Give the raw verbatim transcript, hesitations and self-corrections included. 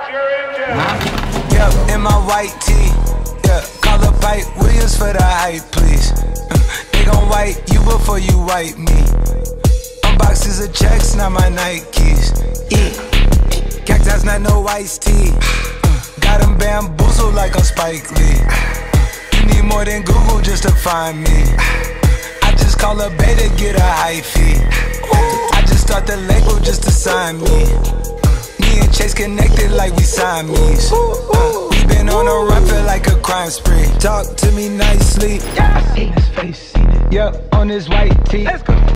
Yep, in my white tee. Yeah, call up Pipe Williams for the hype, please. They gon' wipe you before you wipe me. Unboxes of checks, not my Nikes. E. Cacti's not no iced tea. Got them bamboozled like I'm Spike Lee. You need more than Google just to find me. I just call a beta, get a hyphy. I just start the label just to sign me. Me and Chase connected like we Siamese. uh, We been on a run, feel like a crime spree. Talk to me nicely. I seen his face, seen it. Yep, on his white tee. Let's go.